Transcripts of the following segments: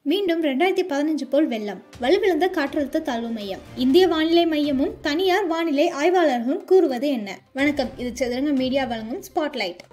மீண்டும் 2015 போல் வெள்ளம், வலுவிழந்த காற்றழுத்த தாழ்வு மையம். இந்திய வானிலை மையமும் தனியார் வானிலை ஆய்வாளர்களும் கூறுவது என்ன? வணக்கம், இது சதுரங்க மீடியா வழங்கும் ஸ்பாட்லைட்.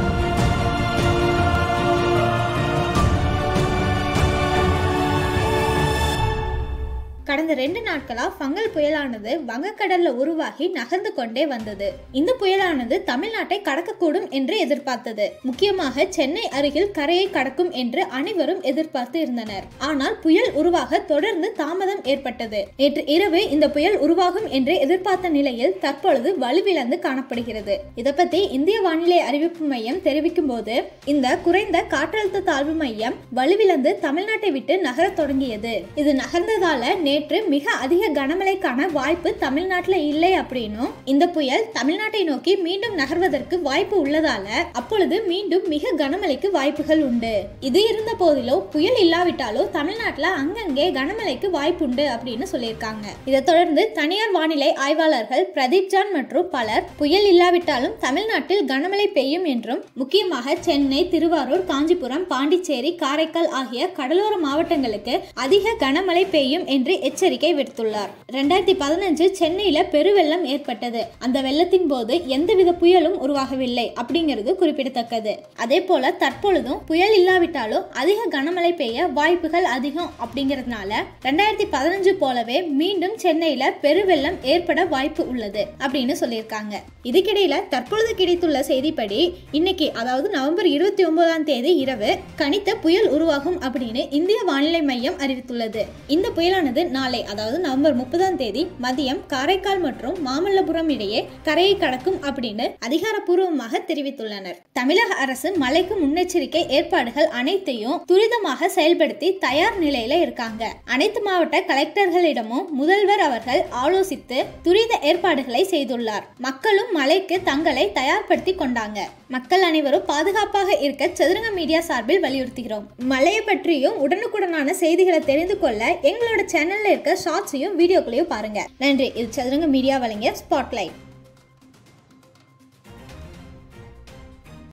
கடந்த 2 நாட்களா ஃபங்கல் புயலானது வங்கக்கடல்ல உருவாகி நகர்ந்து கொண்டே வந்தது. இந்த புயலானது தமிழ்நாட்டை கடக்கக்கூடும் என்று எதிர்பார்த்தது. முக்கியமாக சென்னை அருகில் கரையை கடக்கும் என்று அனைவரும் எதிர்பார்த்து இருந்தனர். ஆனால் புயல் உருவாக தொடர்ந்து தாமதம் ஏற்பட்டது. நேற்று இரவு இந்த புயல் உருவாகும் என்று எதிர்பார்த்த நிலையில் தற்பொழுது வலுவிழந்து காணப்படுகிறது. இதை பத்தி இந்திய வானிலை அறிவிப்பு மையம் தெரிவிக்கும் போது, இந்த குறைந்த காற்றழுத்த தாழ்வு மையம் வலுவிழந்து தமிழ்நாட்டை விட்டு நகர தொடங்கியது. இது நகர்ந்ததால நேற்று மிக அதிக கனமழைக்கான வாய்ப்பு தமிழ்நாட்டில் இல்லை அப்படின்னும், இந்த புயல் தமிழ்நாட்டை நோக்கி மீண்டும் நகர்வதற்கு வாய்ப்பு உள்ளதால அப்பொழுது மீண்டும் மிக கனமழைக்கு வாய்ப்புகள் உண்டு. இது இருந்த போதிலும் புயல் இல்லாவிட்டாலோ தமிழ்நாட்டில் அங்கங்கே கனமழைக்கு வாய்ப்பு உண்டு அப்படின்னு சொல்லியிருக்காங்க. இதை தொடர்ந்து தனியார் வானிலை ஆய்வாளர்கள் பிரதீப் ஜான் மற்றும் பலர் புயல் இல்லாவிட்டாலும் தமிழ்நாட்டில் கனமழை பெய்யும் என்றும், முக்கியமாக சென்னை, திருவாரூர், காஞ்சிபுரம், பாண்டிச்சேரி, காரைக்கால் ஆகிய கடலோர மாவட்டங்களுக்கு அதிக கனமழை பெய்யும் என்று எச்சரிக்கை விடுத்துள்ளார். 2015 சென்னையில பெருவெள்ளம் ஏற்பட்டது. அந்த வெள்ளத்தின் போது எந்தவித புயலும் உருவாகவில்லை அப்படிங்கிறது குறிப்பிடத்தக்கது. அதே போல தற்பொழுதும் புயல் இல்லாவிட்டாலும் அதிக கனமழை பெய்ய வாய்ப்புகள் அதிகம் அப்படிங்கிறதுனால 2015 போலவே மீண்டும் சென்னையில பெருவெள்ளம் ஏற்பட வாய்ப்பு உள்ளது அப்படின்னு சொல்லியிருக்காங்க. இதுக்கிடையில தற்பொழுது கிடைத்துள்ள செய்திப்படி இன்னைக்கு, அதாவது நவம்பர் 29ஆம் தேதி இரவு கணித்த புயல் உருவாகும் அப்படின்னு இந்திய வானிலை மையம் அறிவித்துள்ளது. இந்த புயலானது நாளை, அதாவது நவம்பர் 30ஆம் தேதி மதியம் காரைக்கால் மற்றும் மாமல்லபுரம் இடையே கரையை கடக்கும் அப்படின்னு அதிகாரப்பூர்வமாக தெரிவித்துள்ளனர். தமிழக அரசு மழைக்கு முன்னெச்சரிக்கை ஏற்பாடுகள் அனைத்தையும் துரிதமாக செயல்படுத்தி தயார் நிலையில இருக்காங்க. அனைத்து மாவட்ட கலெக்டர்களிடமும் முதல்வர் அவர்கள் ஆலோசித்து துரித ஏற்பாடுகளை செய்துள்ளார். மக்களும் மழைக்கு தங்களை தயார்படுத்தி கொண்டாங்க. மக்கள் அனைவரும் பாதுகாப்பாக இருக்க சதுரங்க மீடியா சார்பில் வலியுறுத்துகிறோம். மழையை பற்றியும் உடனுக்குடனான செய்திகளை தெரிந்து கொள்ள எங்களோட சேனல்ல இருக்க ஷார்ட்ஸையும் வீடியோக்களையும் பாருங்க. நன்றி. இது சதுரங்க மீடியா வழங்கிய ஸ்பாட்லைட்.